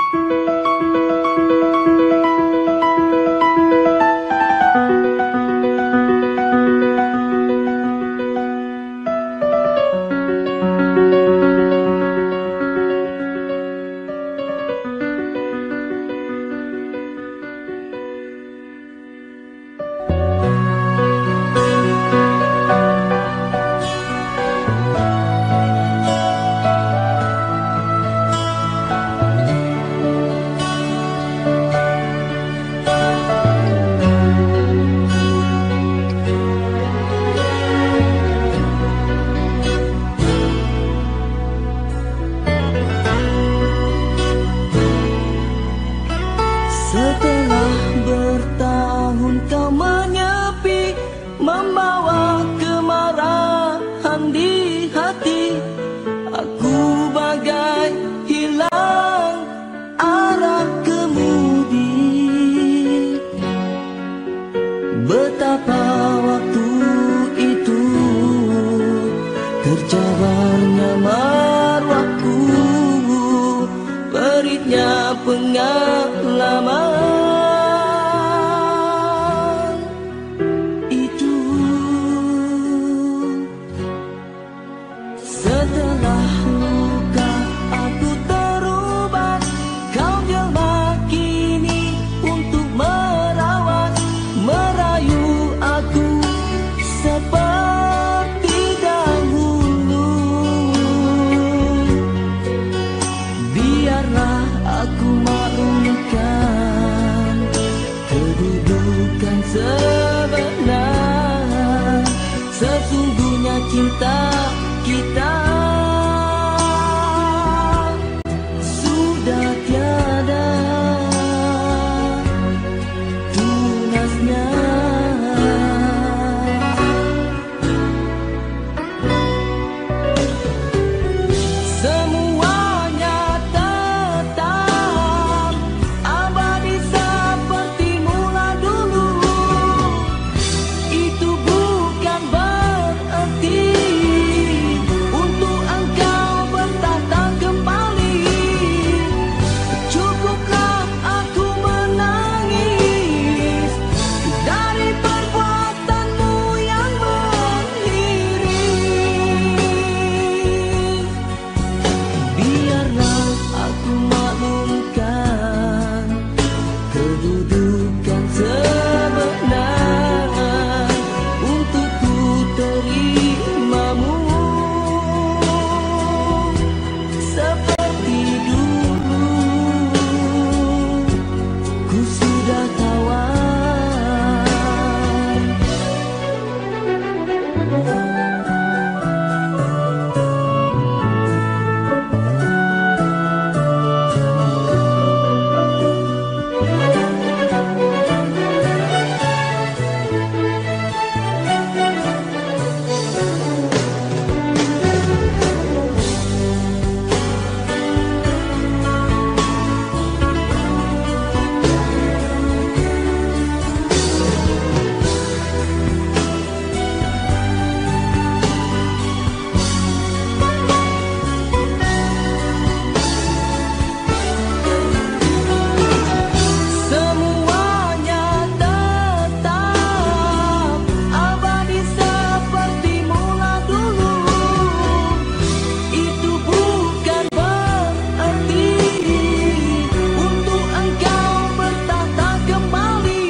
Setelah bertahun kau menyepi, membawa kemarahan di hati. Aku bagai hilang arah kemudi. Betapa waktu itu tercabarnya marwahku, peritnya pengalaman itu. Setelah luka aku terubat, kau jelma kini untuk merawat, merayu aku seperti dahulu. Biarlah aku maklumkan kedudukan sebenar. Sesungguhnya cinta kita sudah tiada tunasnya. Semuanya tetap abadi seperti mula dulu. Itu bukan berarti untuk engkau bertata kembali. Cukuplah aku menangis dari perbuatanmu yang mengiris. Biarlah aku maklumkan kedudukan sebenar untuk ku terimamu seperti dulu. Ku sudah tawar. Semuanya tetap abadi seperti mula dulu. Itu bukan berarti untuk engkau bertata kembali.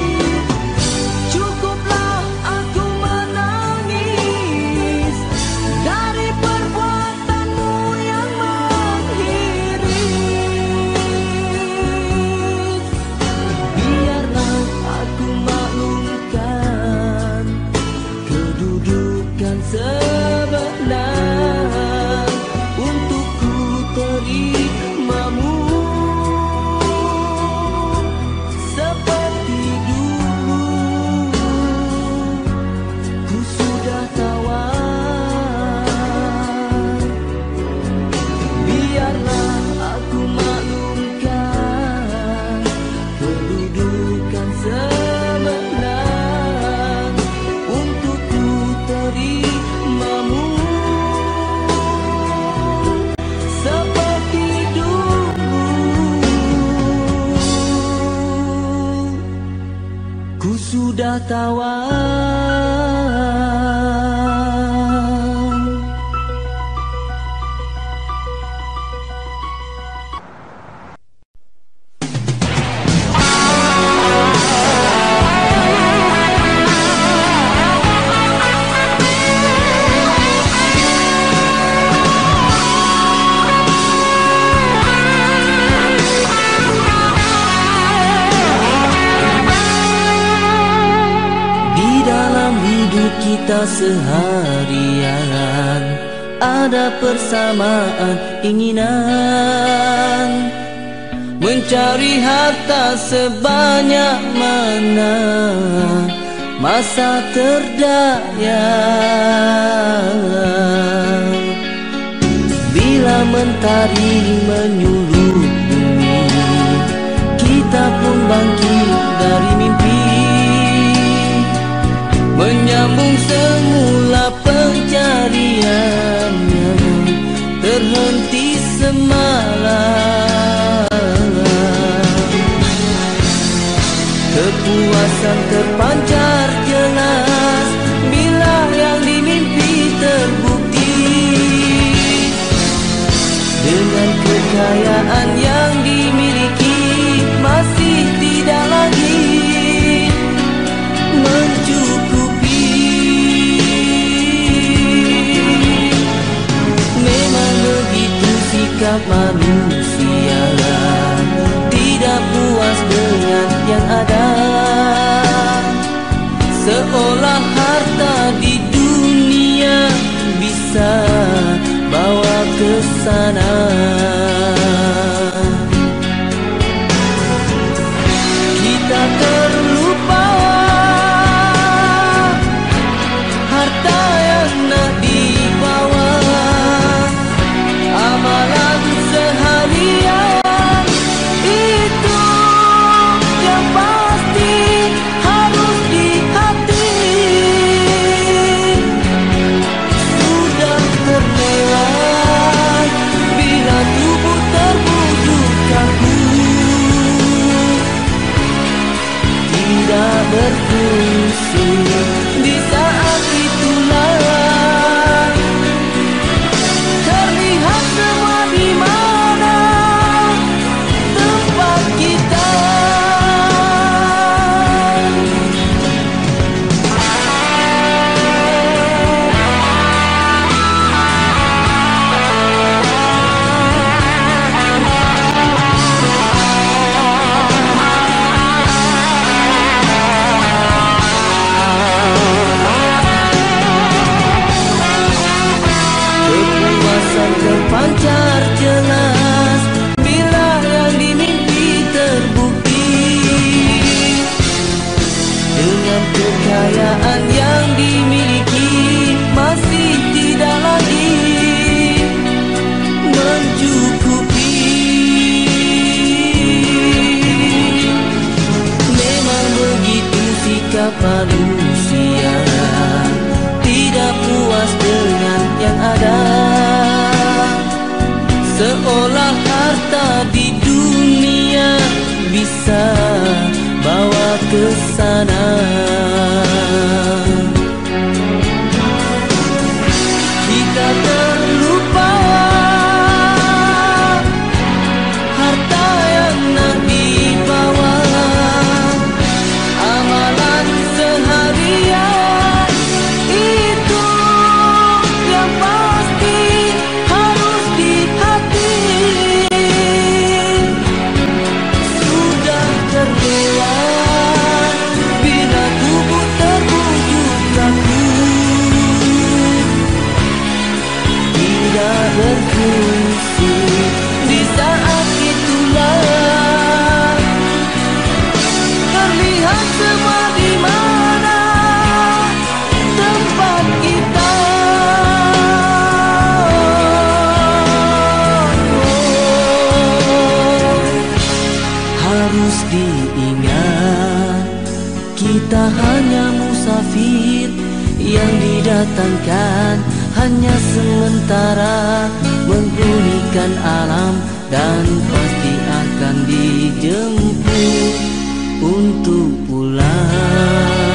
Cukuplah aku menangis dari perbuatanmu yang mengiris. Biarlah aku maklumkan kedudukan sebenar untuk ku terimamu seperti dulu. Ku sudah tawar. Biarlah aku maklumkan kedudukan sebenar untuk ku terimamu seperti dulu. sudah tawar. Kita seharian ada persamaan inginan mencari harta sebanyak mana masa terdaya. Bila mentari menyulut bumi, kita pun bangkit dari mimpi, menyambung semula pencariannya terhenti semalam. Kepuasan terpancar jelas bila yang dimimpi terbukti, dengan kekayaan yang dimiliki masih tidak lagi mencukupi. Memang begitu sikap manusia, tidak puas dengan yang ada, seolah harta di dunia bisa bawa ke sana. Kita terlupa harta yang nak dibawa, amalan seharian itu yang pasti harus di hati. Sudah terlewat bila tubuh terbujuk kaku, tidak berfungsi. Di saat itulah terlihat semua di mana tempat kita. Terpancar jelas bila yang dimimpi terbukti, dengan kekayaan yang dimiliki masih tidak lagi mencukupi. Memang begitu sikap manusia, tidak puas dengan yang ada, seolah harta di dunia bisa bawa ke sana. Kita terlupa harta yang nak dibawa, amalan seharian itu yang pasti harus di hati. Sudah terlewat bila tubuh terbujuk kaku, tidak berfungsi. Di saat itulah terlihat semua di mana tempat kita. Harus diingat, kita hanya musafir yang didatangkan hanya sementara, menghunikan alam dan pasti akan dijemput untuk pulang.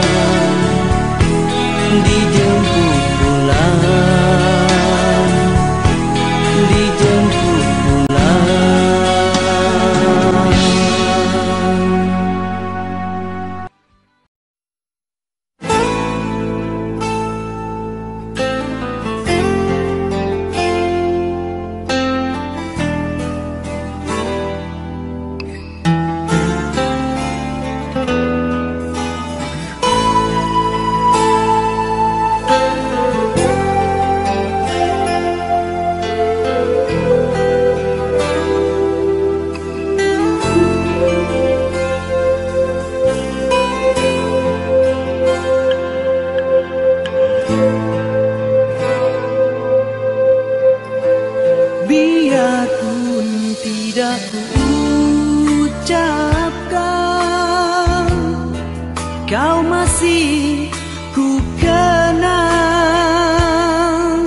ku ucapkan, kau masih ku kenang.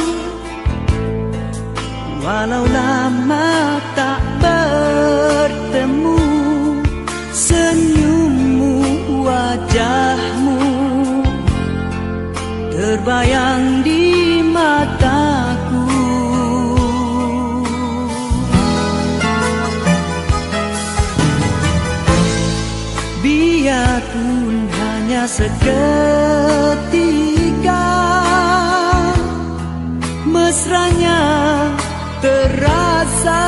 Walau lama tak bertemu, senyummu, wajahmu terbayang di mataku. Biarpun hanya seketika, mesranya terasa.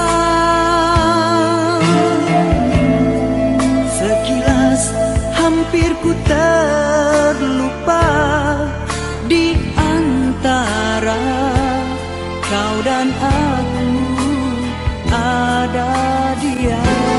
Sekilas hampir ku terlupa di antara kau dan aku ada dia.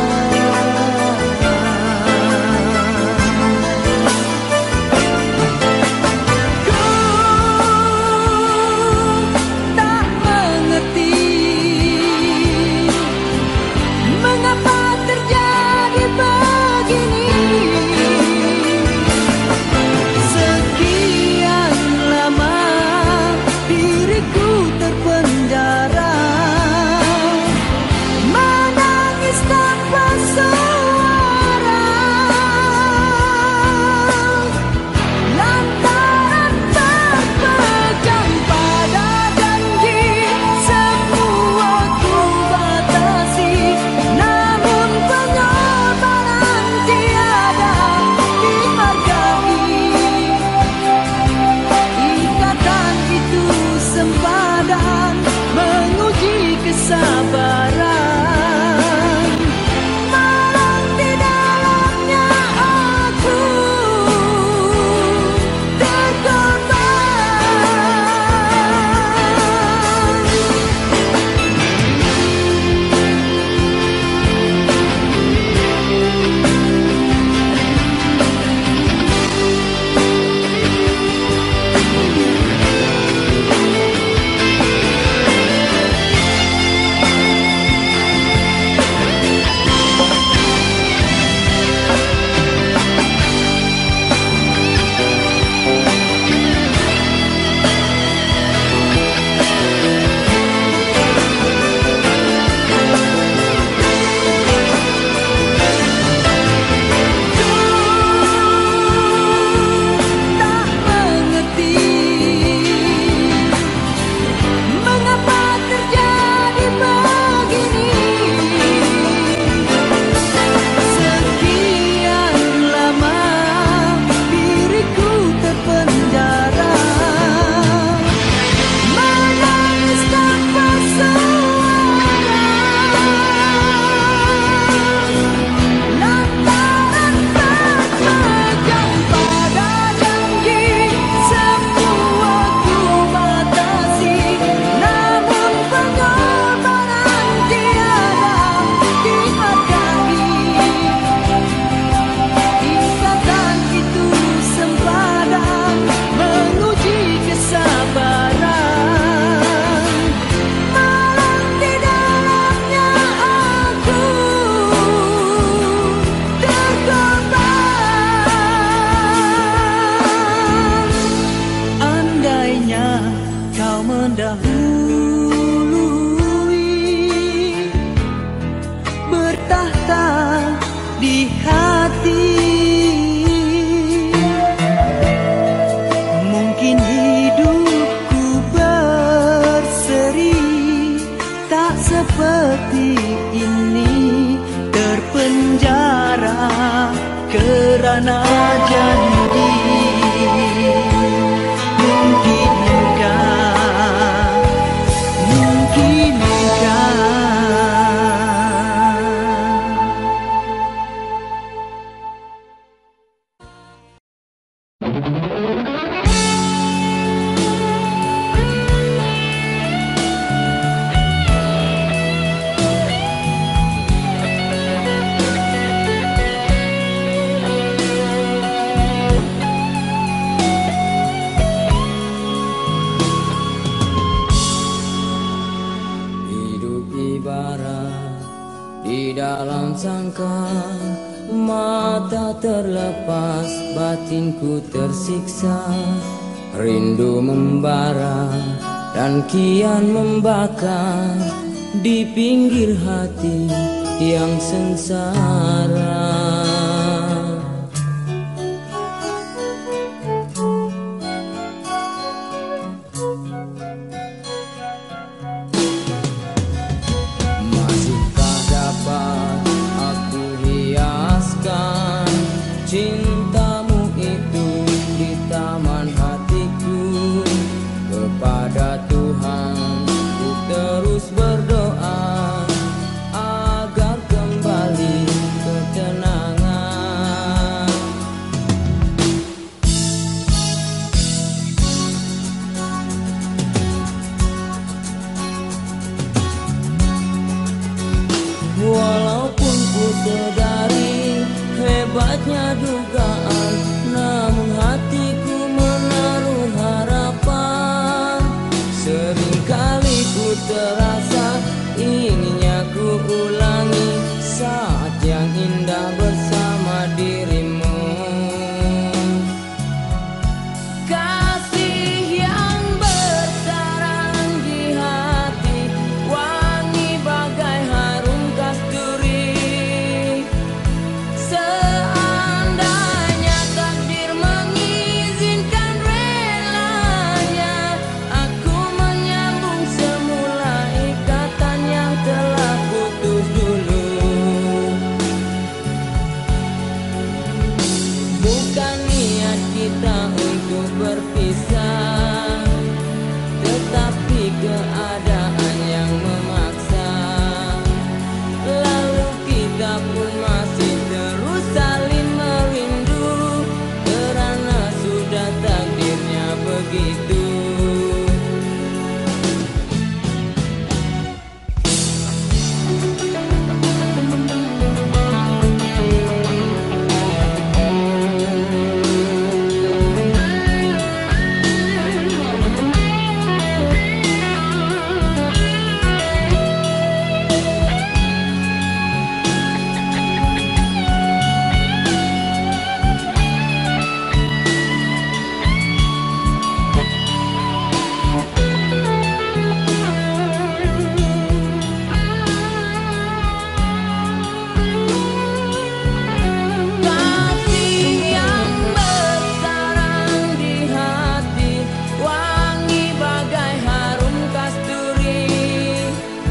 Seperti ini terpenjara kerana janji. dalam sangka, mata terlepas, batinku tersiksa. Rindu membara dan kian membakar di pinggir hati yang sengsara. Masihkah dapat aku hiaskan cintamu itu di taman hatiku? Kepada Tuhan ku terus berdoa agar kembali ketenangan. Walaupun ku sadari hebatnya dugaan, namun hatiku menaruh harapan. Seringkali ku terasa inginnya ku ulangi saat yang indah bersama dirimu. Kasih yang bersarang di hati, wangi bagai harum kasturi. Seandainya takdir mengizinkan relanya, aku menyambung semula ikatan yang telah putus dulu. Bukan niat kita untuk berpisah, tetapi keadaan yang memaksa. Lalu kita pun masih terus saling merindu, karena sudah takdirnya begitu. Kasih yang bersarang di hati, wangi bagai harum kasturi.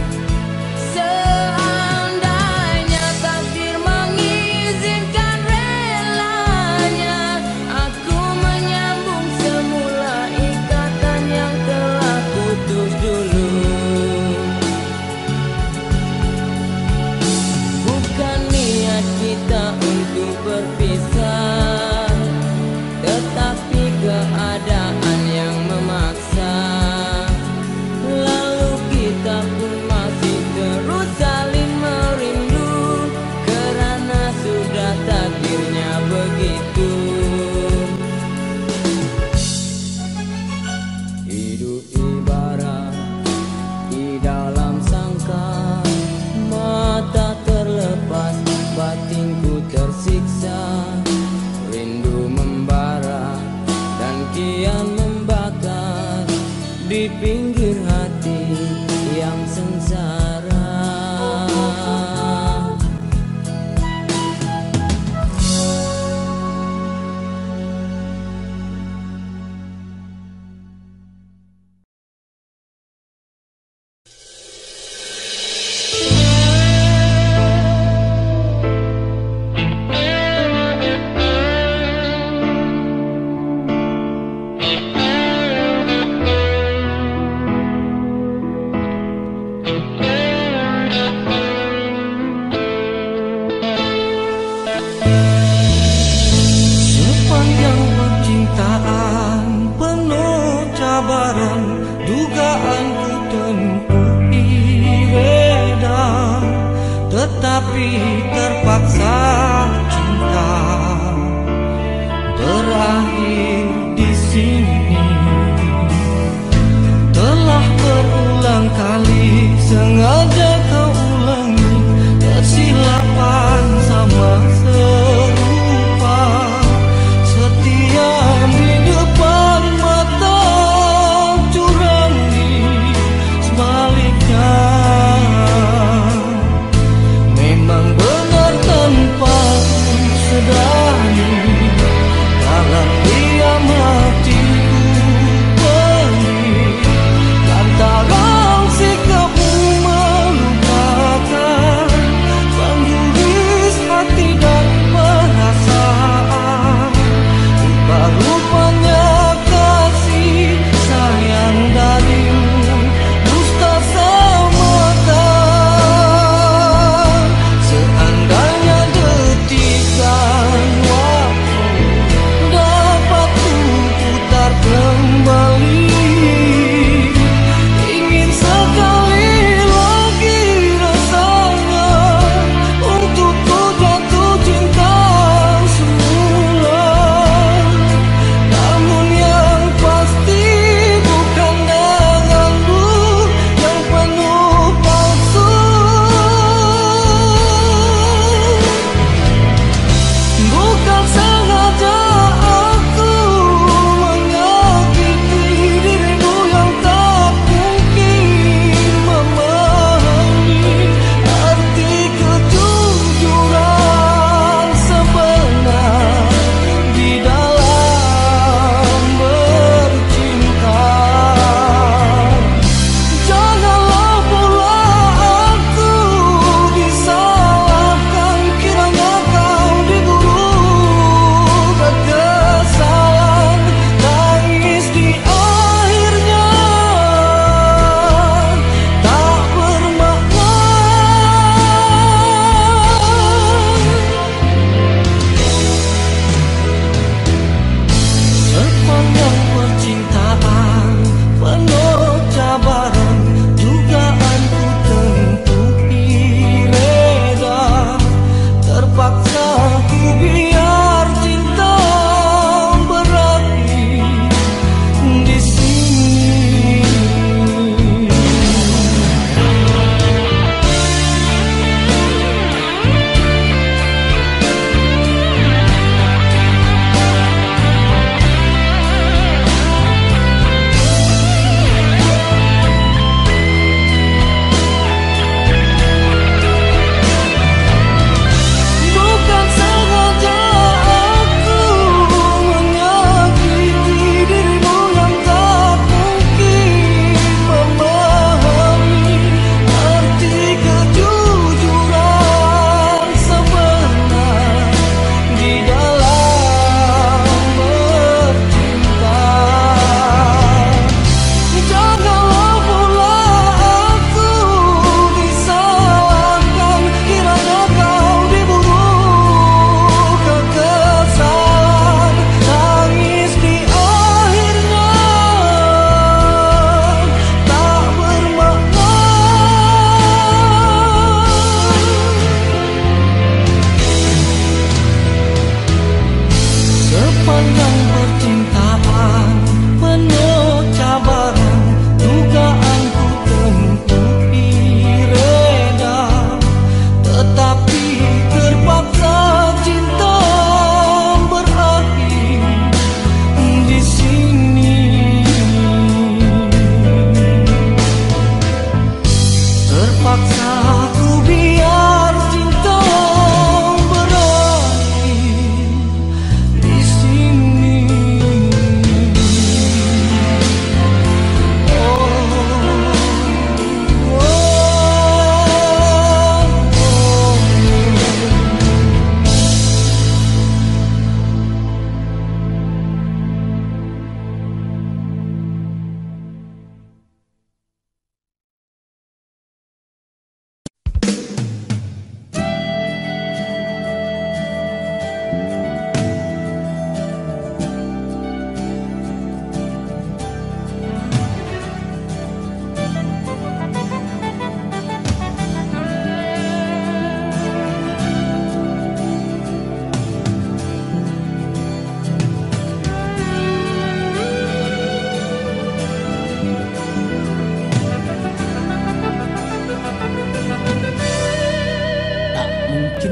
Seandainya takdir mengizinkan relanya, aku menyambung semula ikatan yang telah putus dulu. Bukan niat kita untuk berpisah, tetapi keadaan yang memaksa. Lalu kita pun masih terus saling merindu, karena sudah takdirnya begitu. Hidup ibarat di dalam sangka, mata terlepas, batinku tersiksa. Rindu membara dan kian membakar di pinggir hati yang sengsara. Sepanjang percintaan penuh cabaran, dugaan ku tempuhi beda, tetapi terpaksa cinta berakhir di sini. Telah berulang kali sengaja kau ulangi, tersilap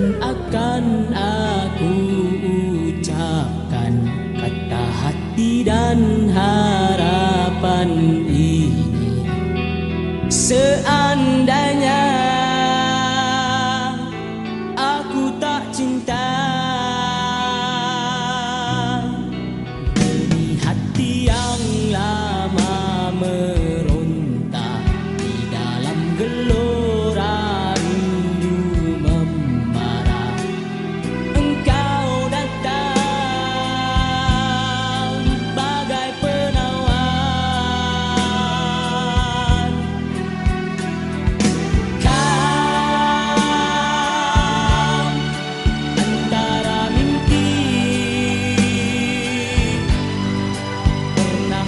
akan aku ucapkan kata hati dan harapan ini. Seandainya aku tak cinta, ini hati yang lama meronta di dalam gelora rindu membara. Engkau datang bagai penawar. Kau antara mimpi pernah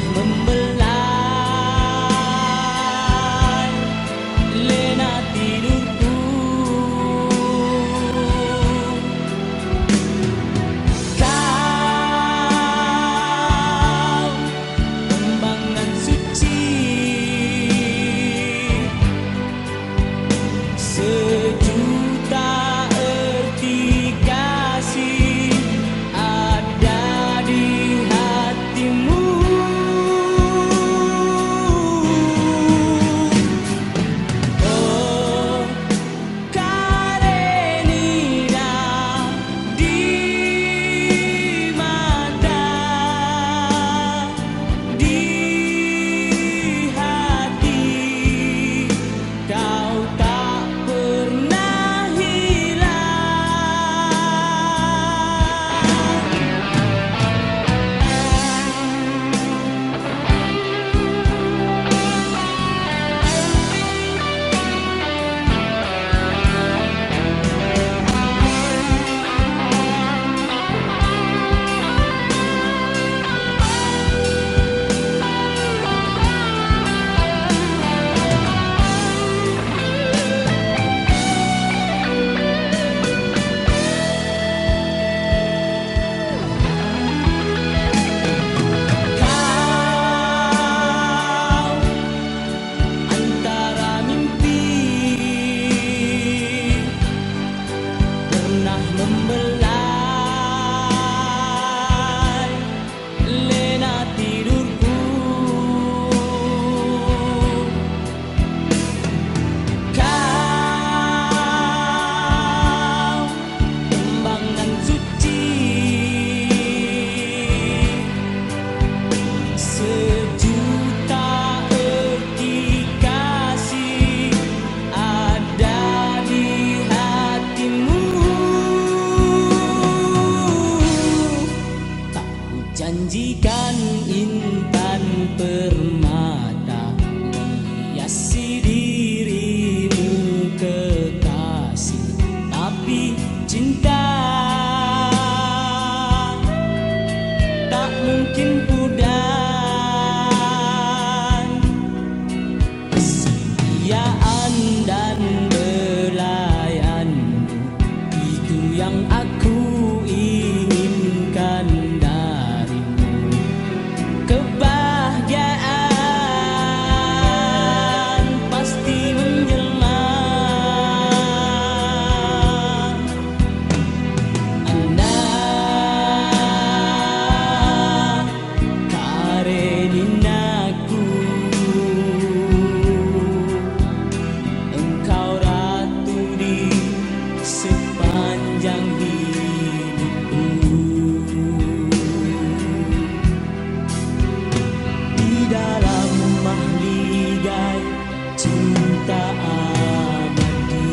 membelai lena tidurku. Kau kembangan suci sejuta erti kasih ada di hatimu. Oh Karenina, di mata, di hati, kau tak pernah hilang. Kau antara mimpi pernah membelai lena tidurku. Kau kembangan suci sejuta erti kasih ada di hatimu. Tak kujanjikan intan permata menghiasi dirimu kekasih, tapi cinta tak mungkin pudar. Kesetiaan dan belayanmu itu yang aku inginkan darimu. Kebahagiaan pasti menjelma. Anda Kareninaku, engkau ratu di sepanjang hidupku. Di dalam mahligai cinta abadi.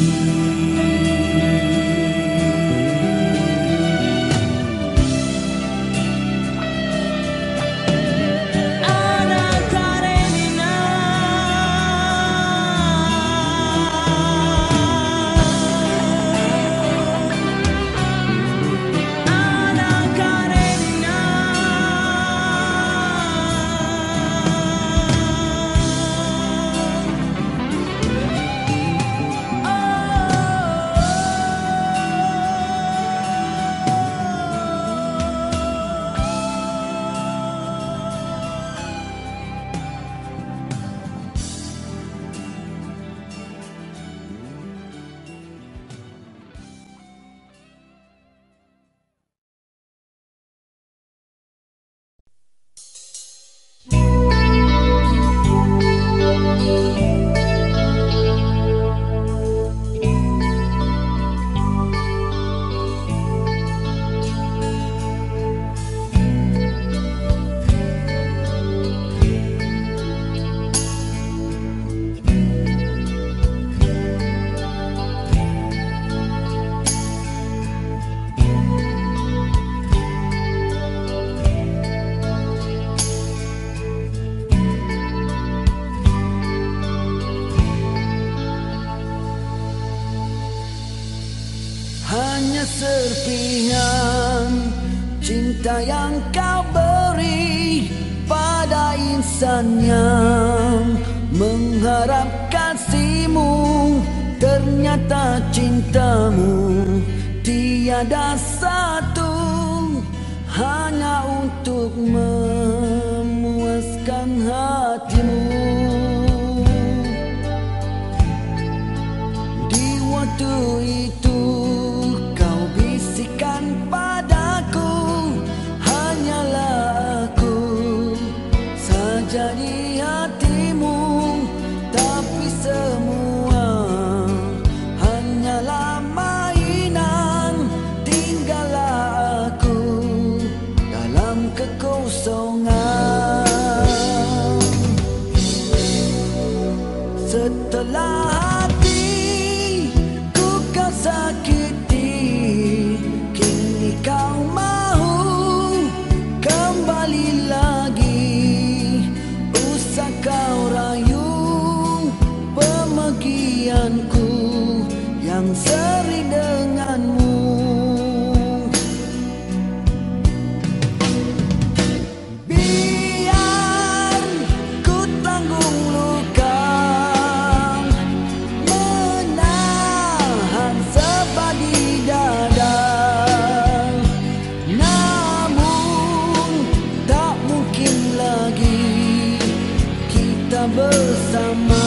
Ana Karenina, hanya serpihan cinta yang kau beri pada insan yang mengharap kasihmu. Ternyata cintamu tiada satu, hanya untuk memuaskan hatimu. Di waktu itu kau bisikan padaku, hanyalah aku saja di hatimu. Tapi semua hanyalah mainan, tinggallah aku dalam kekosongan. Setelah hatiku kau sakiti, kini kau mahu kembali lagi. Usah kau rayu pemagianku yang seri denganmu. Biar ku tanggung luka, menahan sebab di dada. Namun tak mungkin lagi kita bersama.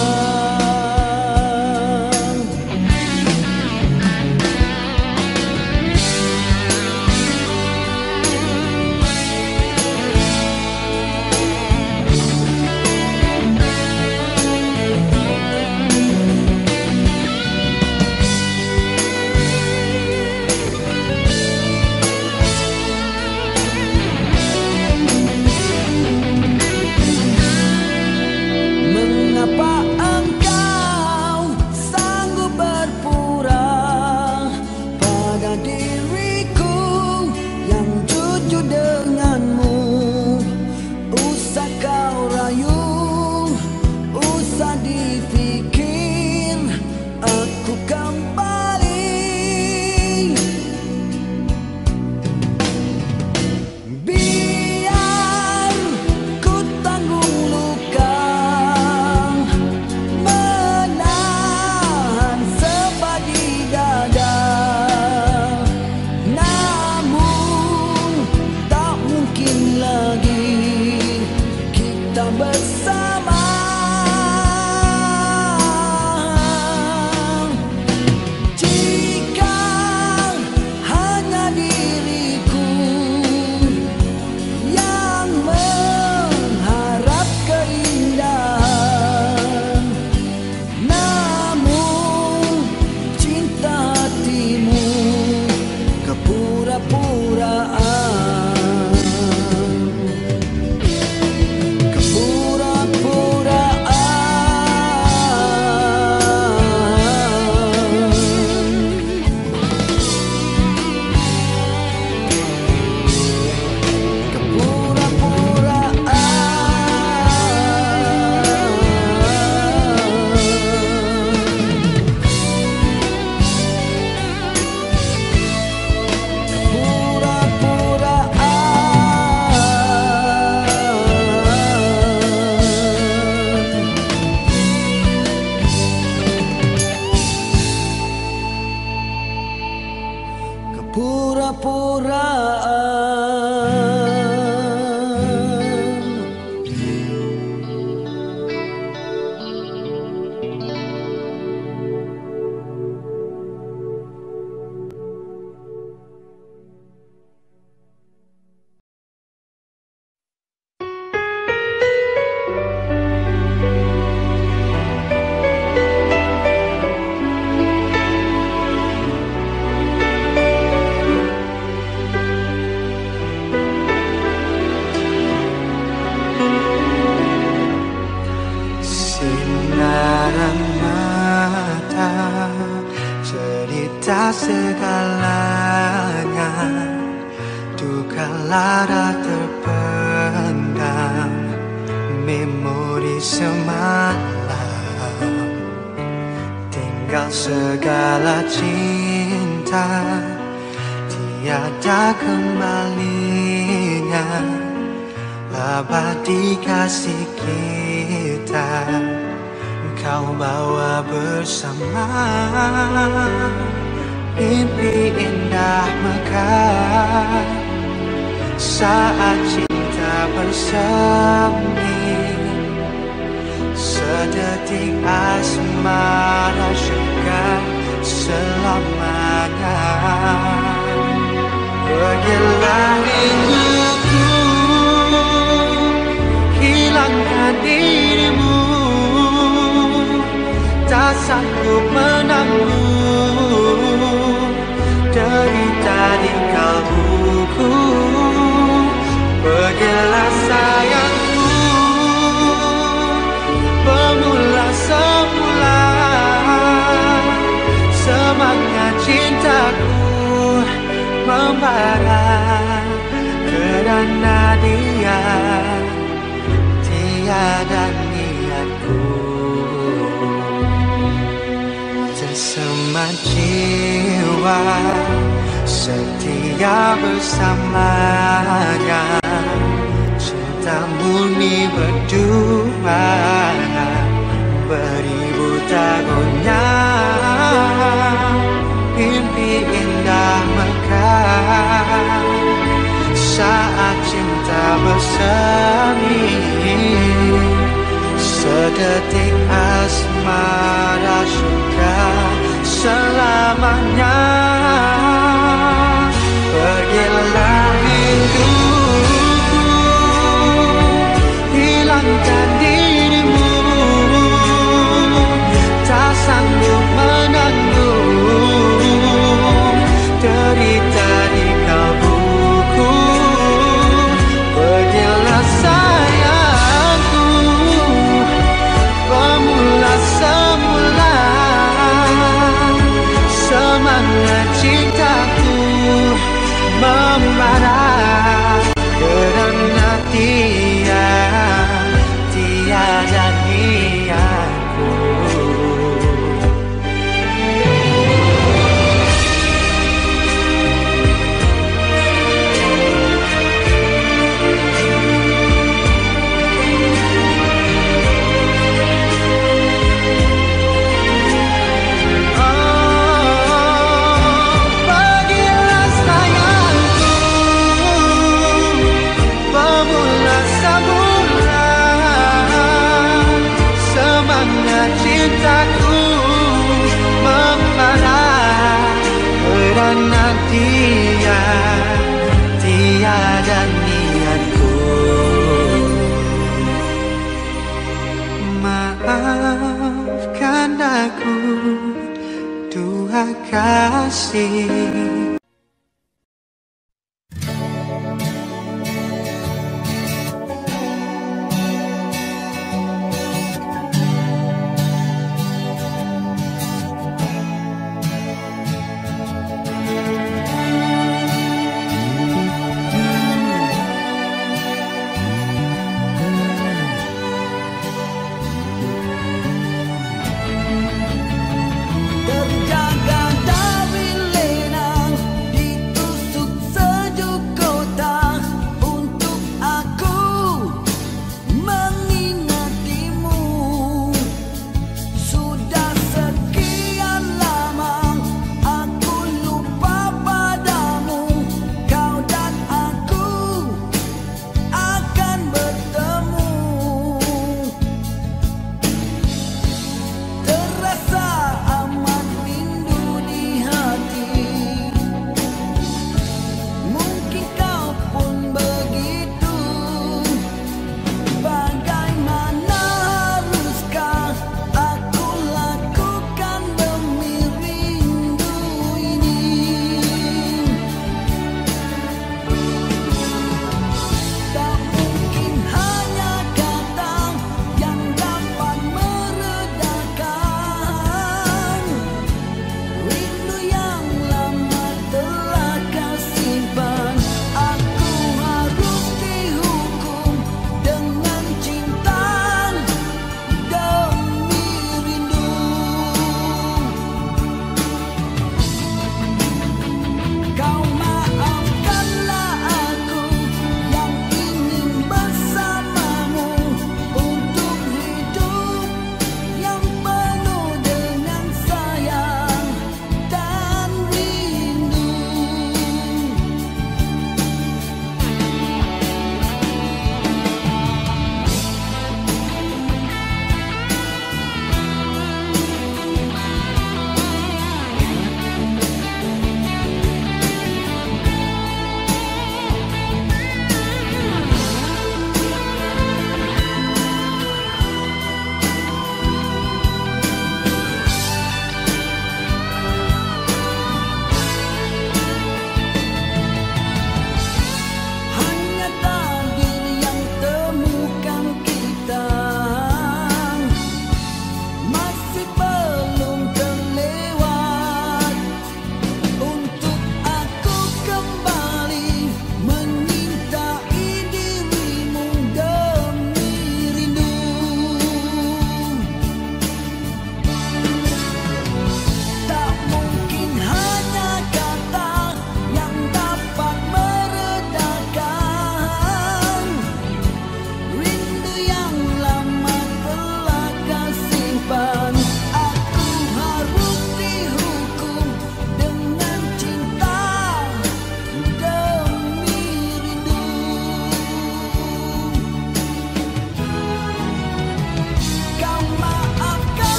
Mengapa engkau sanggup berpura pada diriku yang jujur denganmu? Usah kau rayu, usah dipikir, aku kembali. Biar ku tanggung luka, menahan sebab di dada. Namun tak mungkin lagi kita bersama. Jika hanya diriku yang mengharap keindahan, namun cinta hatimu kepura-puraan. cerita segalanya, duka lara terpendam, memori semalam, tinggal segala cinta cinta tiada kembalinya, abadi kasih kita kau bawa bersama. Mimpi indah mekar saat cinta bersemi, sedetik asmara syurga selamanya. Pergilah rinduku, hilangkan dirimu, tak sanggup menanggung derita di kalbuku. Pergilah sayangku, pemula semula, semangat cintaku membara kerana dia tiada niatku. Tersemat jiwa setia bersamanya, cinta murni berdua beribu tahunnya. Mimpi indah mekar saat cinta bersemi, sedetik asmara syurga selamanya. Pergilah rinduku, hilangkan dirimu, tak sanggup menanggung derita di kalbuku. Pergilah sayangku, pemula semula, semangat cintaku membara kerana tiada niatku. Cintaku membara kerana tiada niatku. Maafkan aku, dua kasih. Terjaga dari lena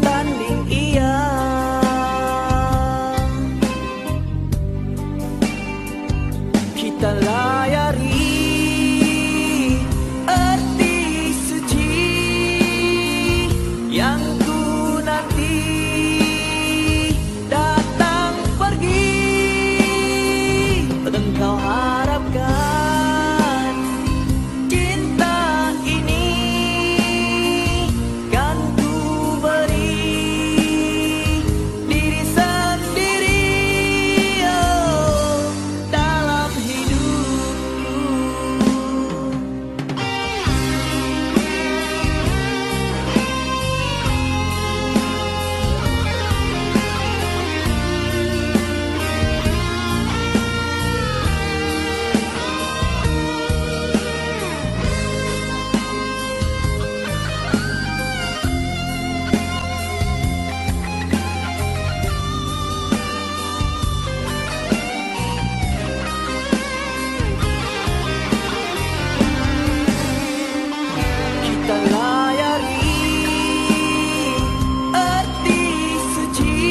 setanding ia. Kita layari arti suci yang ku nanti datang pergi. Engkau harapkan cinta ini kan ku beri diri sendiri, oh, dalam hidupku. Kita layari arti suci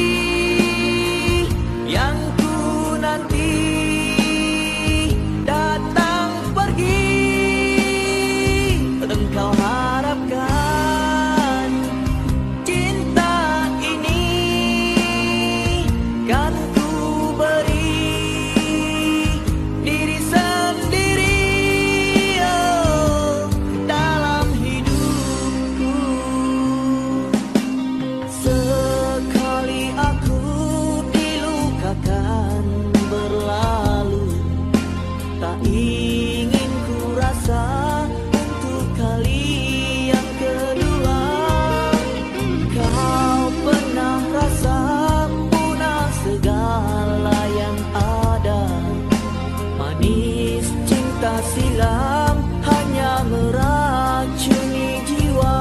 yang ku nanti datang pergi. Engkau harapkan cinta ini kan ku beri diri sendiri, oh, dalam hidupku. Sekali aku dilukakan berlalu, tak ingin ku rasa untuk kali yang kedua. Kau pernah rasa punah segala yang ada. Manis cinta silam hanya meracuni jiwa.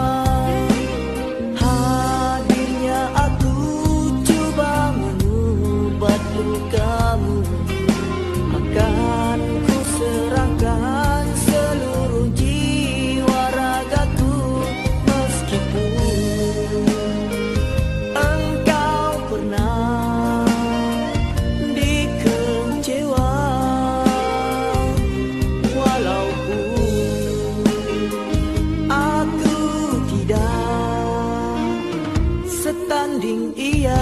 Hadirnya aku cuba mengubat lukamu. Akan ku serahkan seluruh jiwa ragaku. Meskipun engkau pernah dikecewa, walaupun aku tidak setanding ia.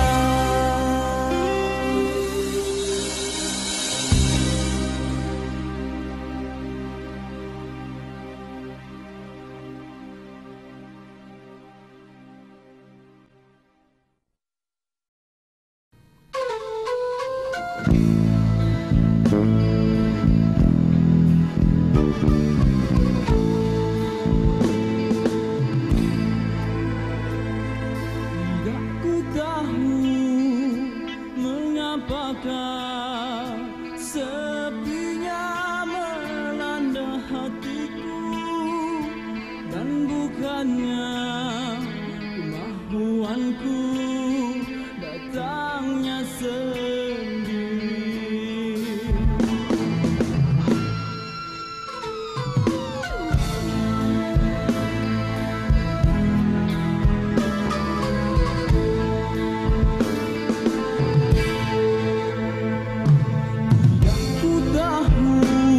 Tidak ku tahu mengapakah sepinya melanda hatiku, dan bukannya kemahuanku datangnya sendiri. Ku tahu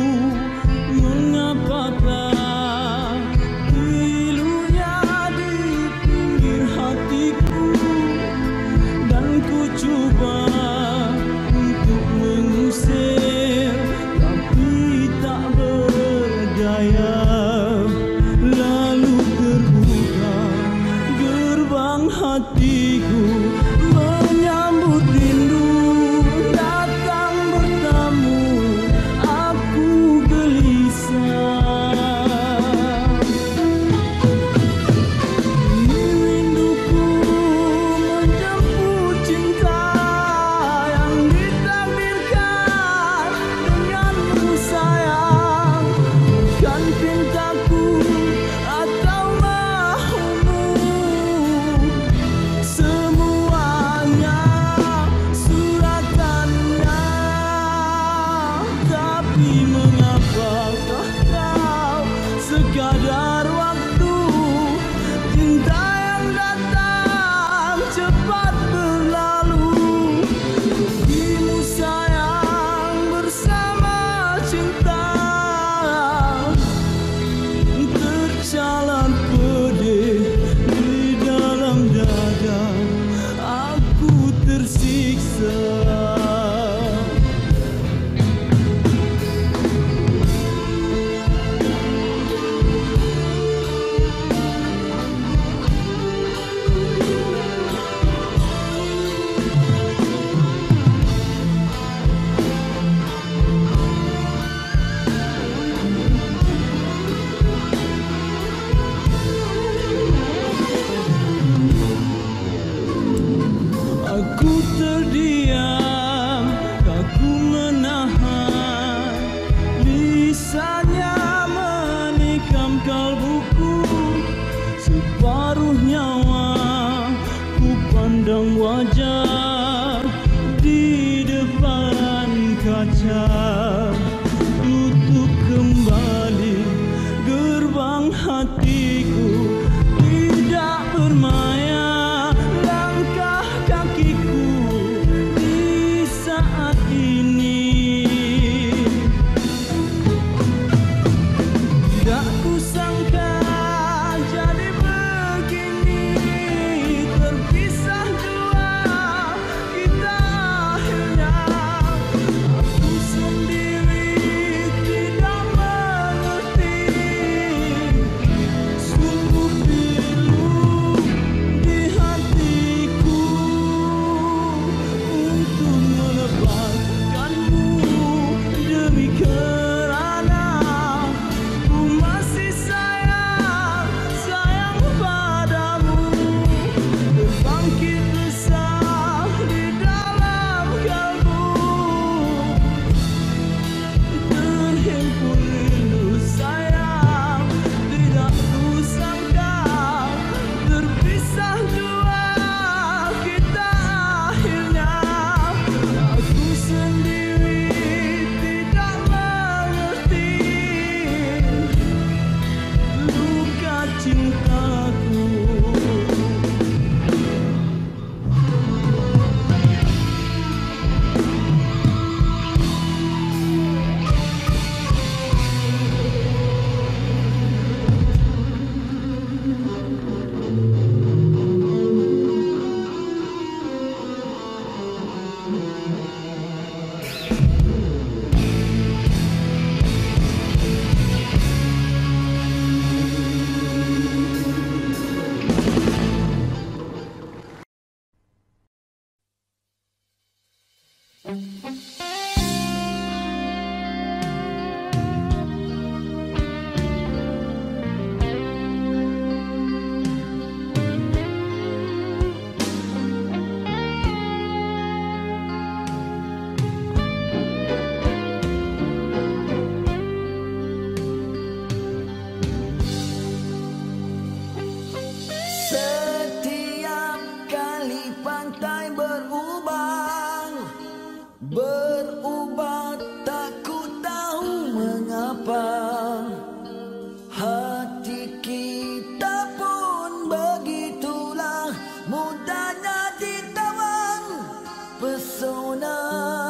mengapakah pilunya di pinggir hatiku, dan ku coba untuk mengusir, tapi tak berdaya. Lalu terbuka gerbang hatiku menyambut rindu datang bertamu. Aku gelisah, rinduku menjemput cinta yang ditakdirkan denganmu sayang. Bukan pintaku atau mahumu, semua aku tersiksa. Aku terdiam, aku menahan lisannya menikam kalbuku. Separuh nyawa ku pandang wajah di depan kaca. Tutup kembali gerbang hatiku, tidak bermaya langkah kakiku di saat ini. Tidak kusangka jadi begini, terpisah dua kita akhirnya. Aku sendiri tidak mengerti, sungguh pilu di hatiku untuk melepaskanmu. Demi kerana ku masih sayang padamu. Terbangkit resah di dalam kalbu, terhimpun rindu sayang. Tidak kusangka terpisah dua kita akhirnya. Aku sendiri tidak mengerti luka cintaku. Setiap kali pantai berubah tak ku tahu mengapa. Hati kita pun begitulah, mudahnya ditawan pesona.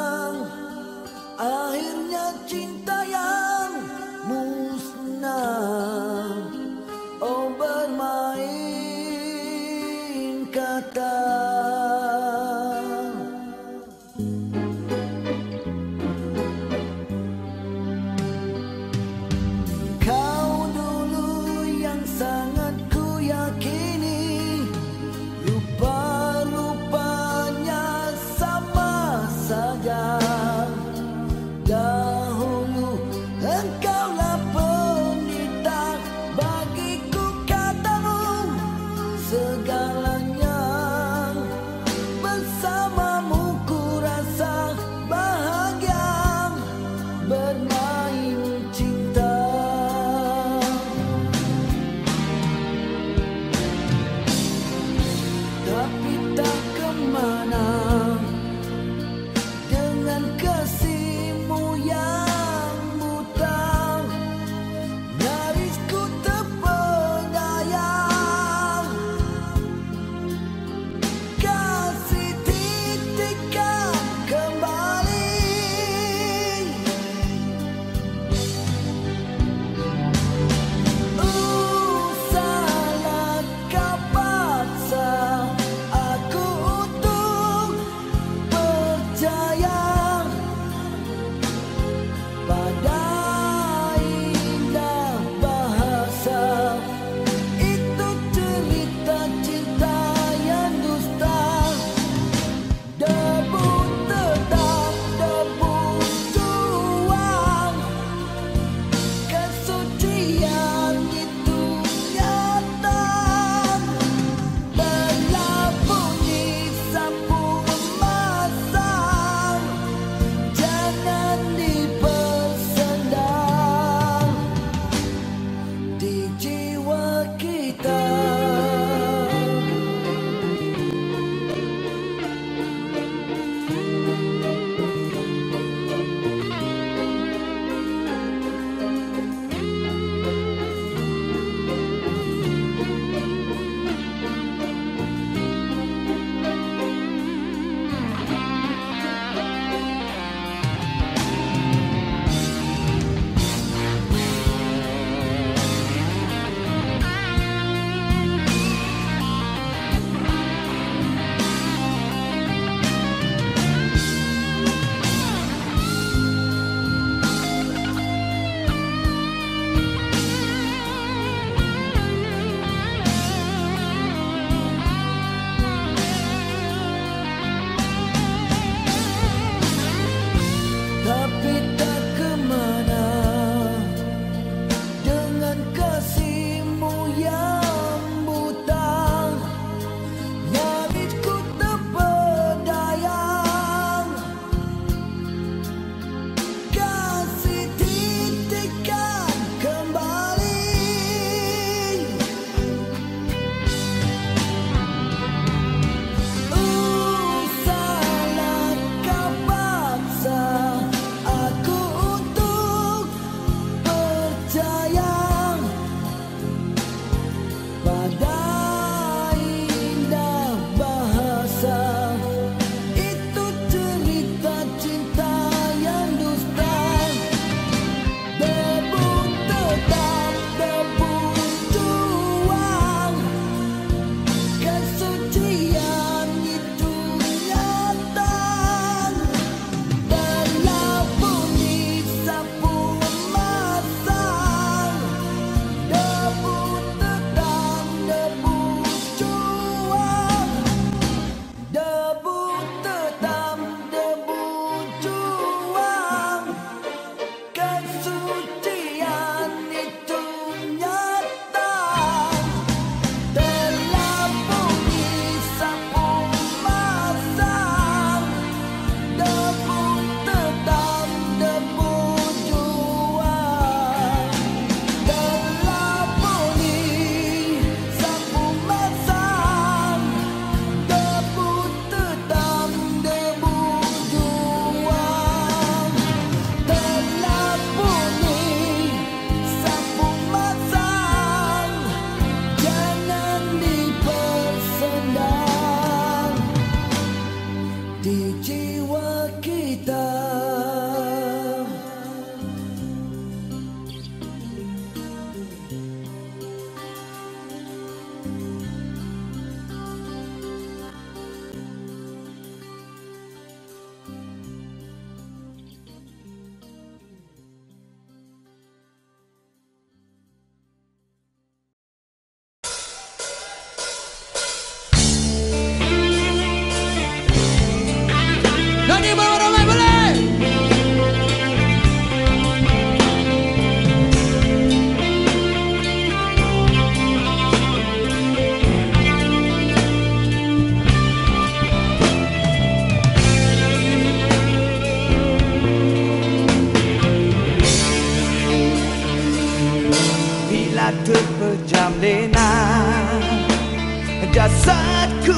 Akhirnya cinta yang musnah, oh bermain kata. Kau dulu yang sangat ku yakini, rupa-rupanya sama saja. Dahulu engkaulah pendeta, bagiku katamu segalanya.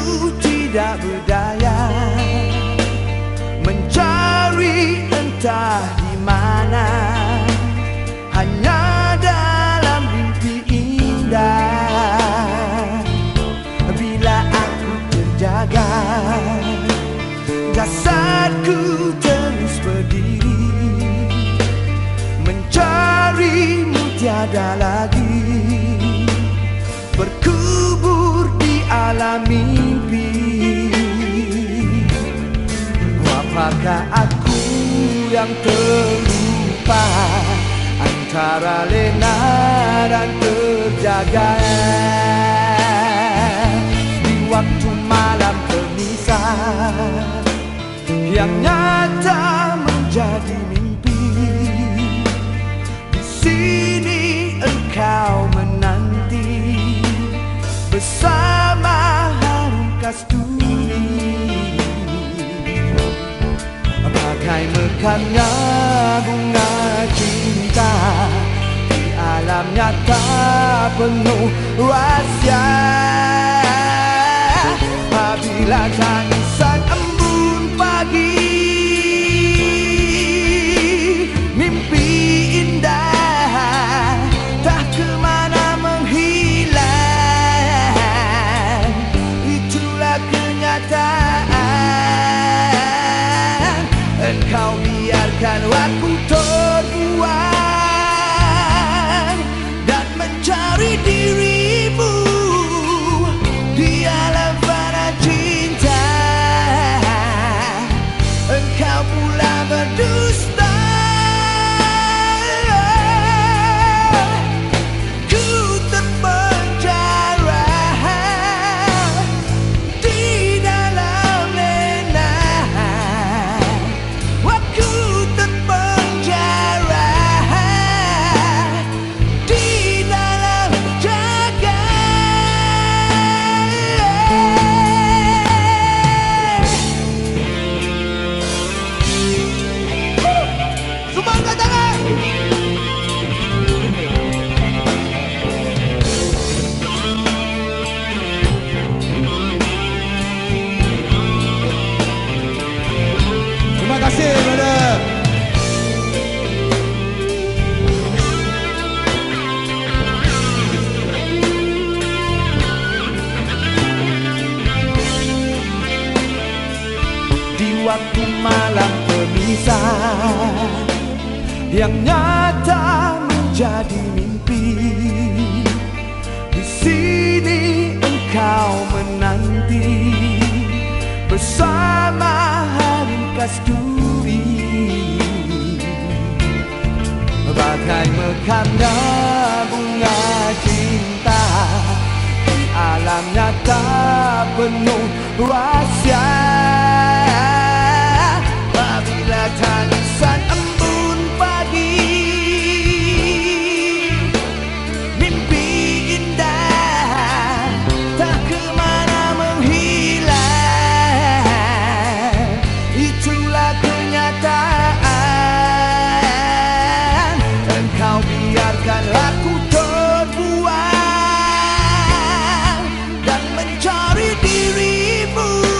tidak berdaya mencari entah di mana, hanya dalam mimpi indah. Bila aku terjaga, jasadku terus berdiri, mencarimu tiada lagi, berkubur di alam mimpi. Apakah aku yang terlupa antara lena dan terjaga? Di waktu malam terpisah yang nyata menjadi mimpi, di sini engkau menanti bersama harum kasturi. Bagai mekarnya bunga cinta di alam nyata penuh rahsia. Apabila tangisan embun pagi, mimpi indah tak kemana menghilang, itulah kenyataan. Engkau biarkan waktu terbuang dan mencari dirimu di alam fana cinta. Engkau pula berdusta, ku terpenjara di dalam lena. Aku terpenjara di dalam jagat. Semua angkat tangan. Terima kasih, brother. Di waktu malam terpisah yang nyata menjadi mimpi, di sini engkau menanti bersama harum kasturi. Bagai mekarnya bunga cinta di alam nyata penuh rahsia. Apabila tangisan embun pagi, mimpi indah tak kemana menghilang, itulah kenyataan. Engkau biarkan aku terbuang dan mencari dirimu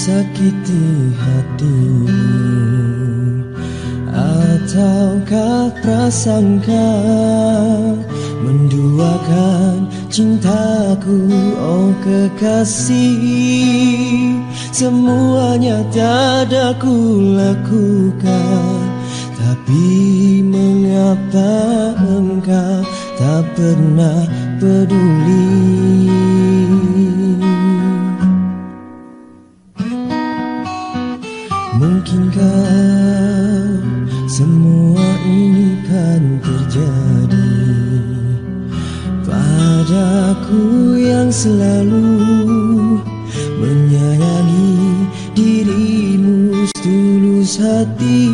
sakiti hatimu, ataukah prasangka menduakan cintaku, oh kekasih. Semuanya tiada ku lakukan, tapi mengapa engkau tak pernah peduli? Mungkinkah semua ini kan terjadi padaku yang selalu menyayangi dirimu setulus hati?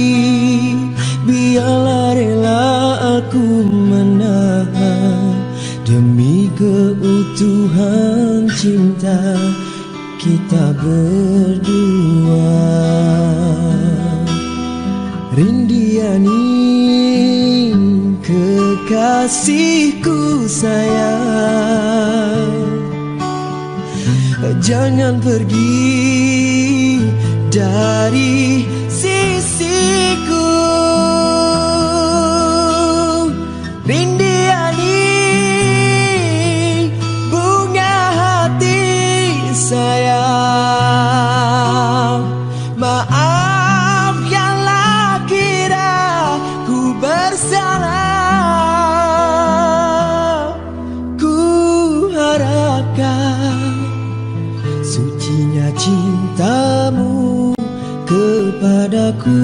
Biarlah rela aku menahan demi keutuhan cinta kita berdua. Rindiani kekasihku sayang, jangan pergi dari sisiku. Rindiani bunga hati sayang, maafkanlah kira ku bersalah. Ku harapkan sucinya cintamu kepadaku,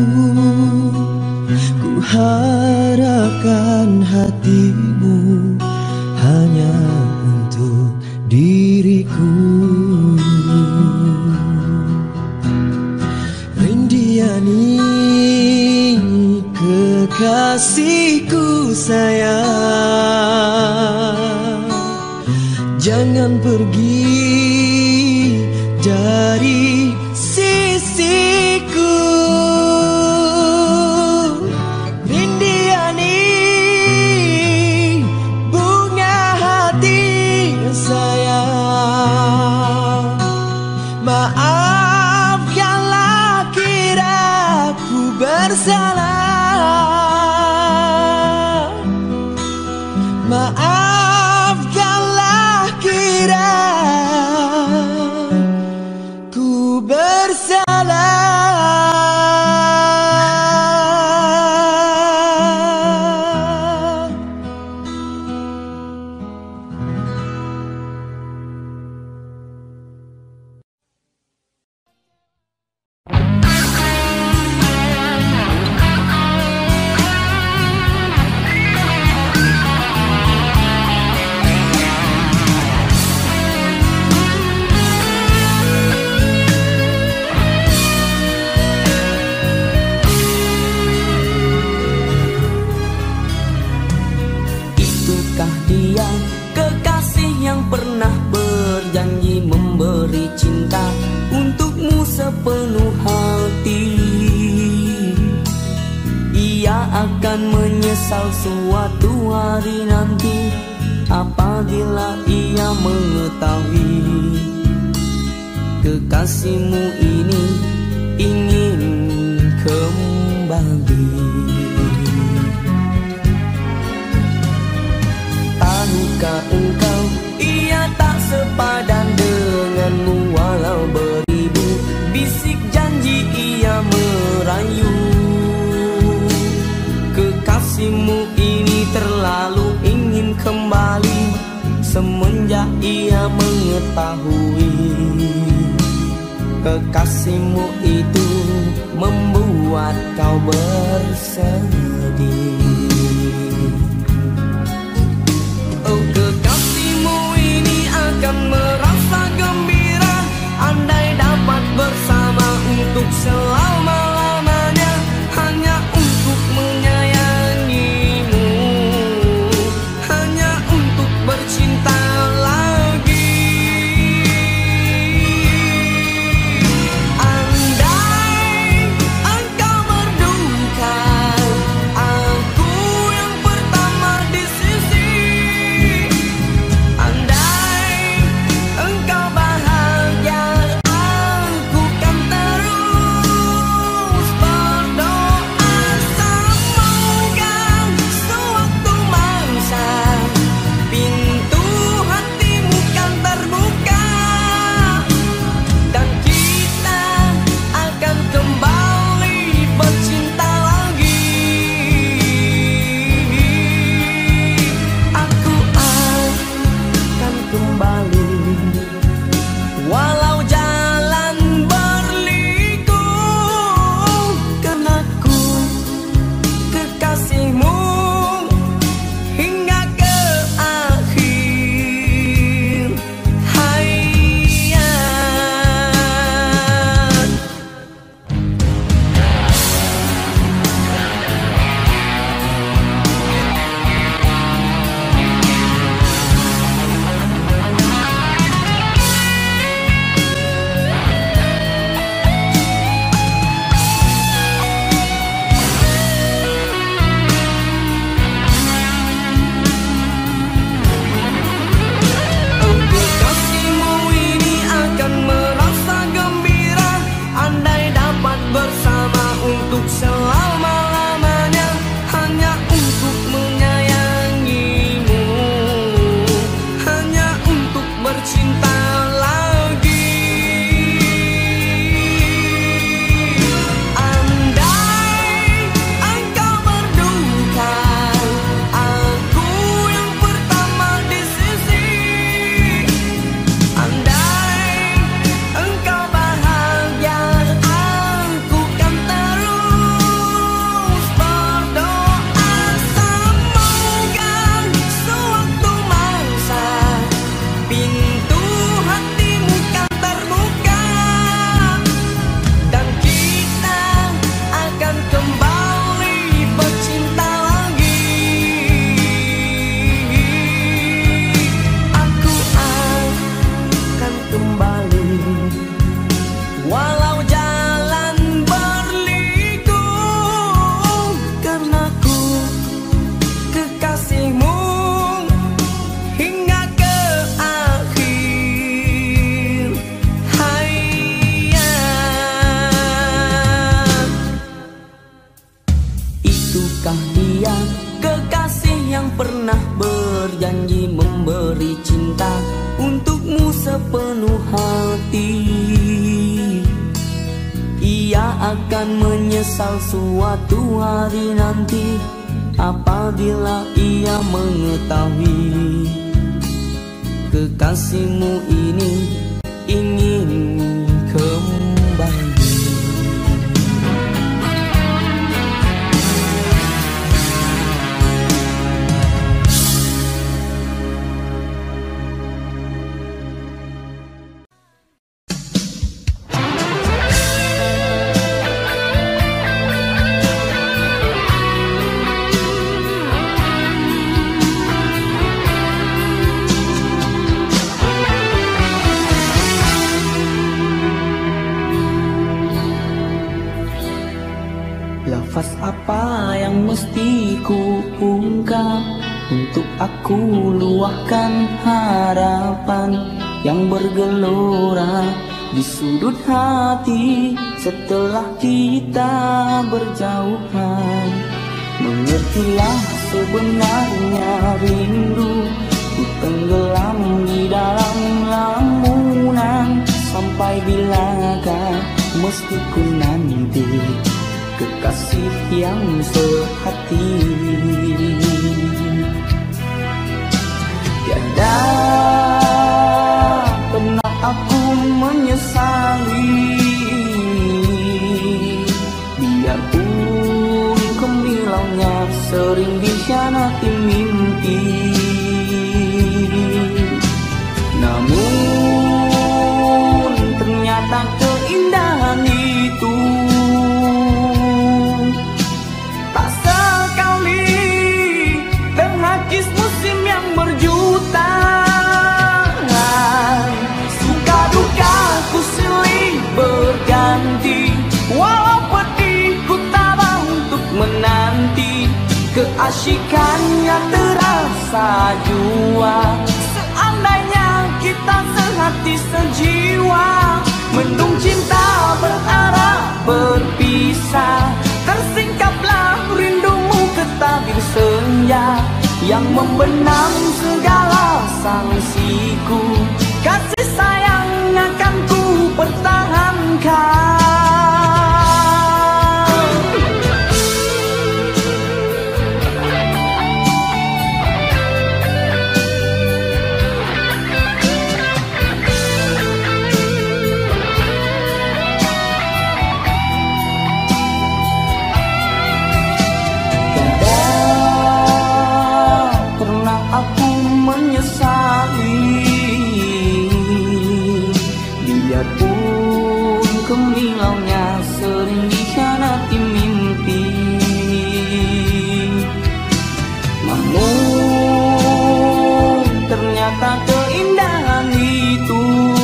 ku harapkan hatimu hanya untuk diriku. Rindiani kekasihku sayang, jangan pergi dari sisiku. Rindiani bunga hati sayang, maafkanlah kira ku bersalah. Maafkanlah kira ku bersalah. Itukah dia kekasih yang pernah berjanji memberi cinta untukmu sepenuh hati? Ia akan menyesal suatu hari nanti apabila ia mengetahui kekasihmu ini ingin kembali. Tahukah engkau ia tak sepadan denganmu, walau beribu bisik janji ia merayu. Kekasihmu ini terlalu ingin kembali semenjak ia mengetahui kekasihmu itu membuat kau bersedih. Oh, kekasihmu ini akan merasa gembira andai dapat bersama untuk selama-lamanya, hanya untuk menyayangimu, hanya untuk bercinta lagi. Andai engkau berduka, aku pernah berjanji memberi cinta untukmu sepenuh hati. Ia akan menyesal suatu hari nanti apabila ia mengetahui kekasihmu ini ingin kembali. Lafaz apa yang mesti ku ungkap untuk aku luahkan harapan yang bergelora di sudut hati setelah kita berjauhan. Mengertilah sebenarnya rindu ku tenggelam di dalam lamunan. Sampai bilakah mesti ku nanti kekasih yang sehati. Tiada pernah aku menyesali, biarpun gemilaunya sering dikhianati mimpi. Namun ternyata keindahan itu musim yang berjuta. Suka duka ku silih berganti, walau pedih ku tabah untuk menanti. Keasyikannya terasa jua, seandainya kita sehati sejiwa. Mendung cinta berarah berpisah, tersingkaplah rindumu ke tabir senja yang membenam segala sangsiku. Kasih sayang akan ku pertahankan. Biarpun gemilaunya sering dikhianati mimpi, namun ternyata keindahan itu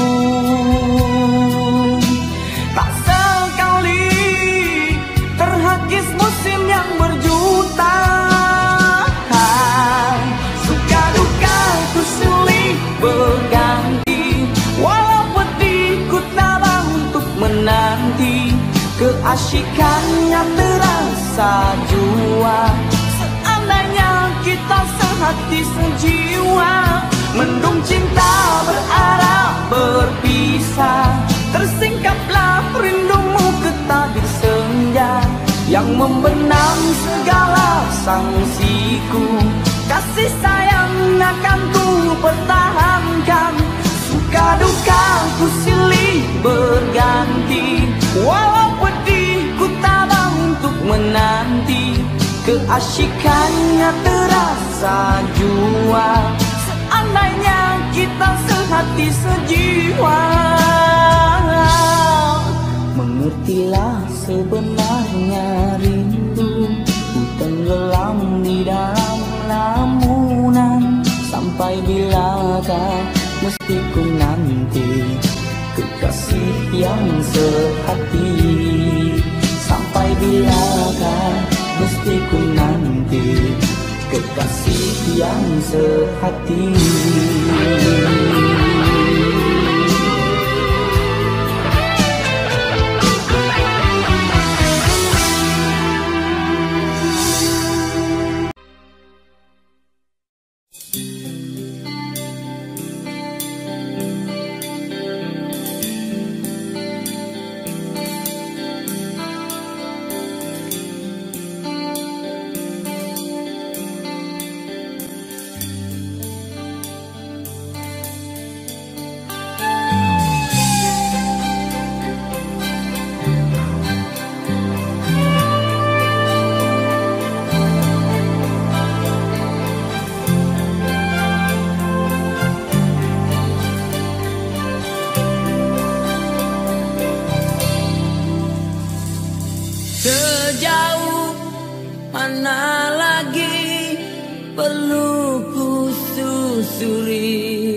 tak sekali terhakis musim yang berjuta. Suka duka ku silih berganti, walau pedih ku tabah untuk menanti. Keasyikannya terasa jua, seandainya kita sehati sejiwa. Mendung cinta berarah berpisah, tersingkaplah rindumu ke tabir senja yang membenam segala sangsiku. Kasih sayang akan ku pertahankan. Suka duka ku silih berganti, walau pedih ku tabah untuk menanti. Keasyikannya terasa jua, seandainya kita sehati sejiwa. Mengertilah sebenarnya rindu ku tenggelam di dalam lamunan. Sampai bilakah mesti ku nanti kekasih yang sehati. Sampai bilakah mesti ku nanti kekasih yang sehati. perlu ku susuri,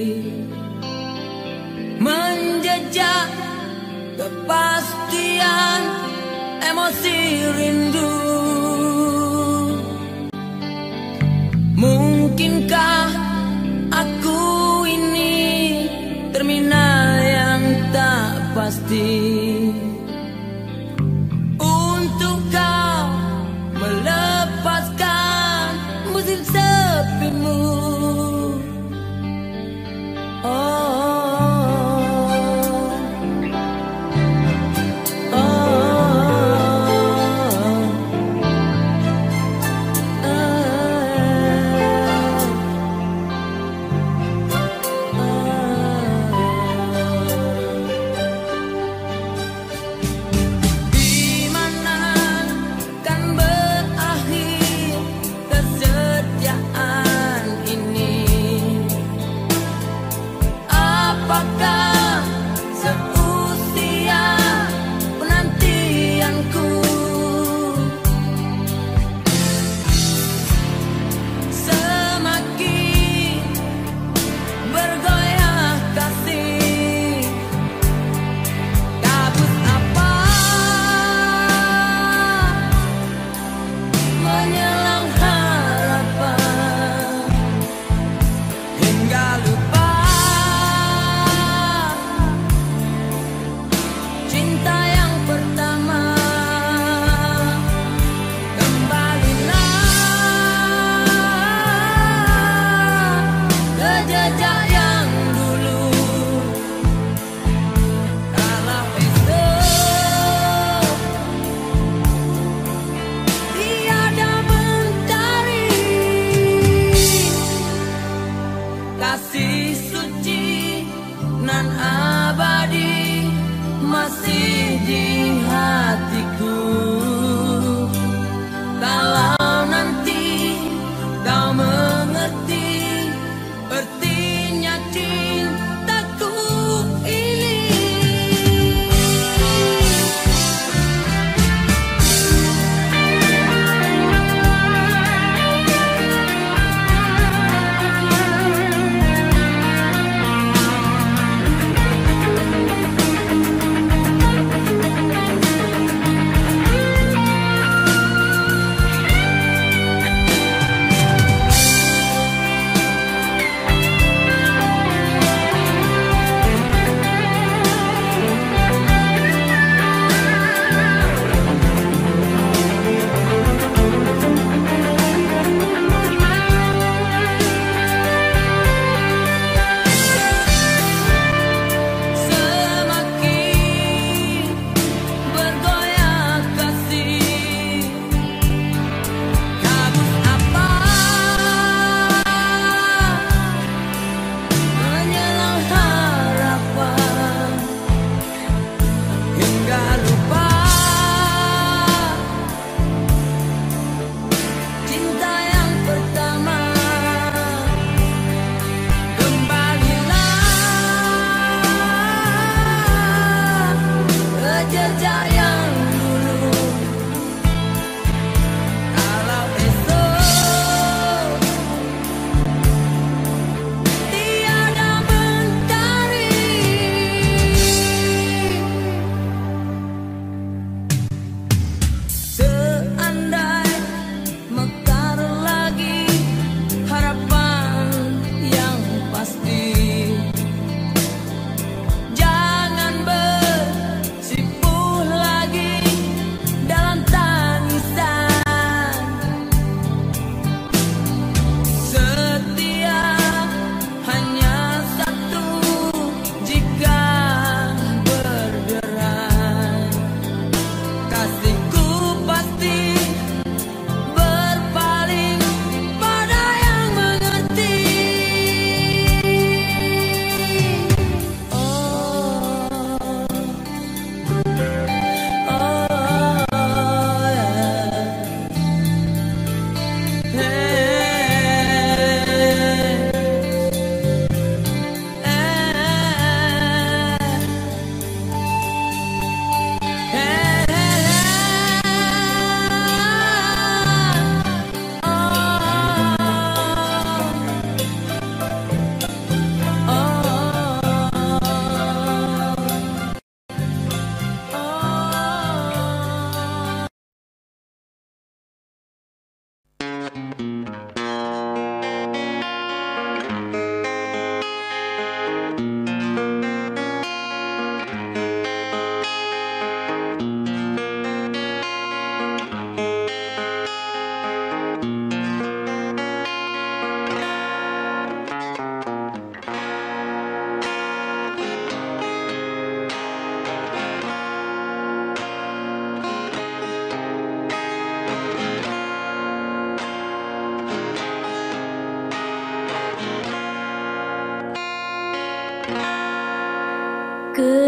menjejak kepastian emosi rindu. Mungkinkah aku ini terminal yang tak pasti untuk kau melepaskan musim sepimu.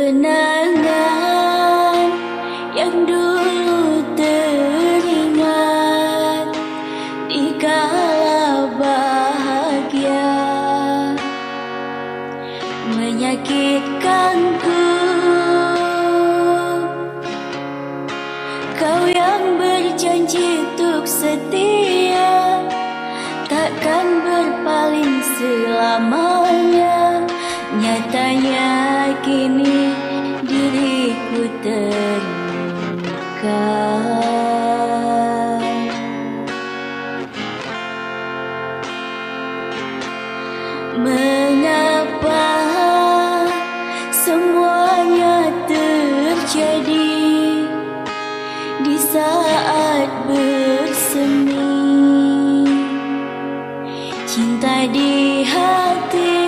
kenangan yang dulu teringat di kala bahagia menyakitkanku. Kau yang berjanji untuk setia takkan berpaling selamanya. Nyatanya kini diriku terluka. Mengapa semuanya terjadi di saat bersemi? Cinta di hati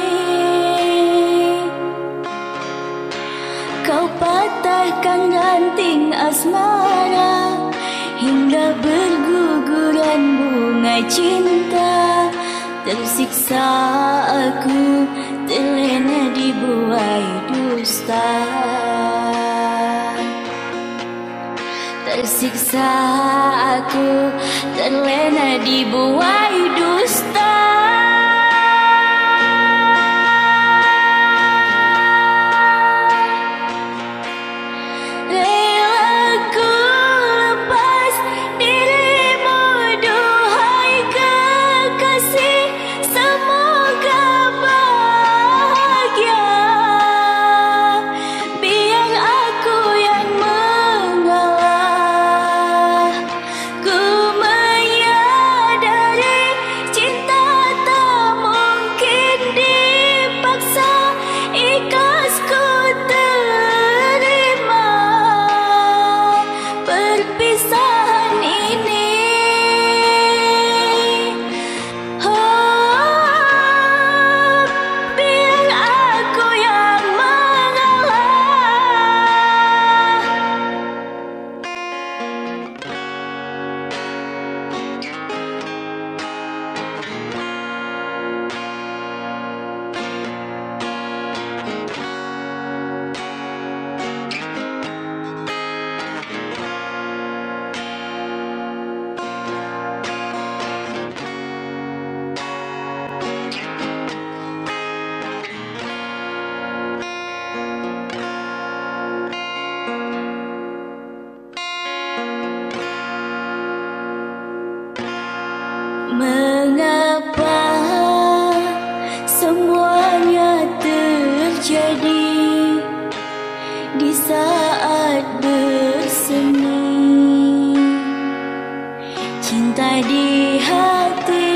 kau patahkan ranting asmara hingga berguguran bunga cinta. Tersiksa aku terlena dibuai dusta. Tersiksa aku terlena dibuai dusta. Mengapa semuanya terjadi di saat bersemi? Cinta di hati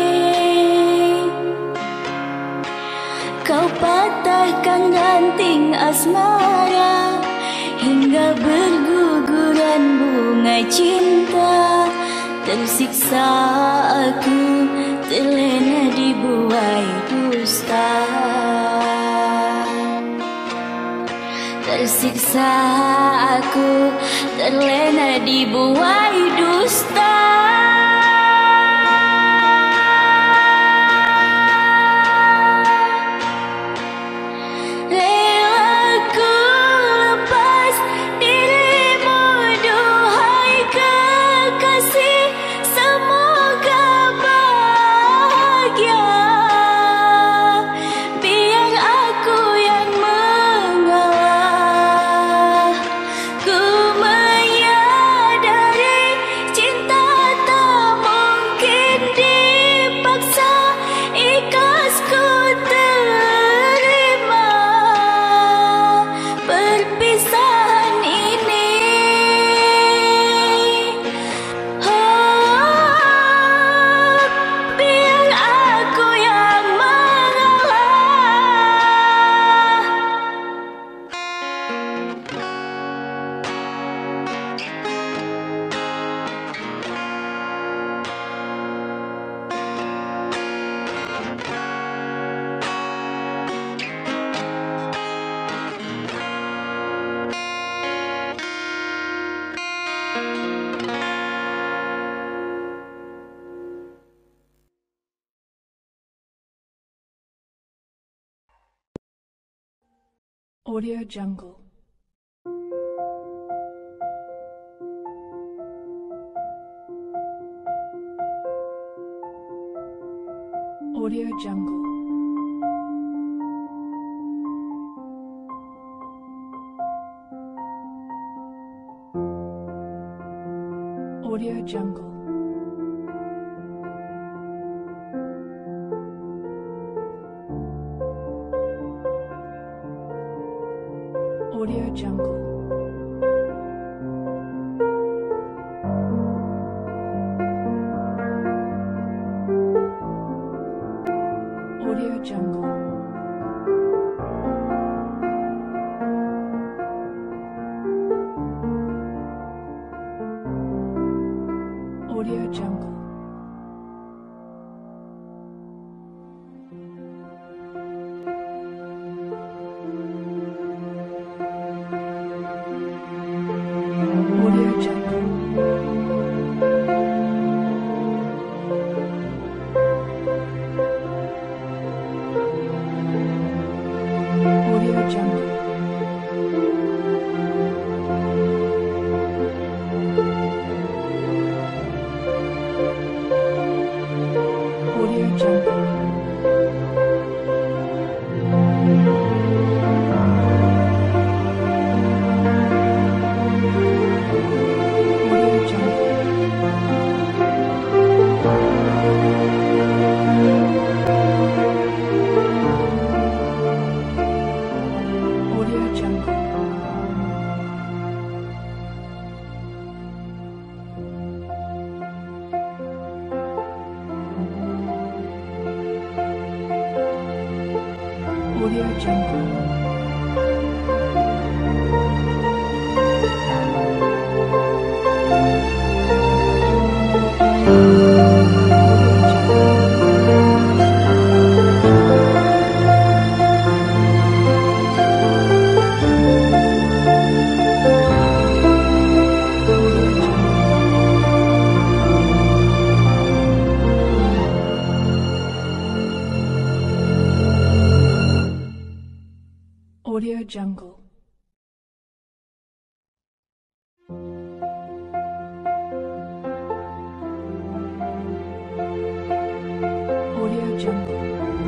kau patahkan ranting asmara hingga berguguran bunga cinta. Tersiksa aku terlena dibuai dusta. Tersiksa aku terlena dibuai dusta. Ku menyadari cinta Audio Jungle. Audio Jungle. Audio Jungle. Audio Jungle. Audio Jungle. Audio Jungle. Audio Jungle. Audio Jungle. Audio Jungle. Audio Jungle. Audio Jungle. Audio Jungle. Audio Jungle. Audio Jungle.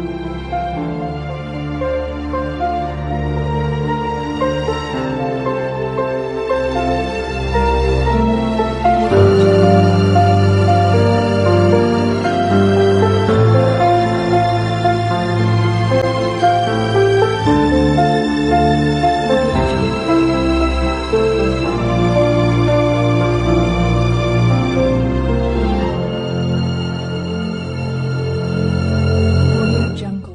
Audio Jungle.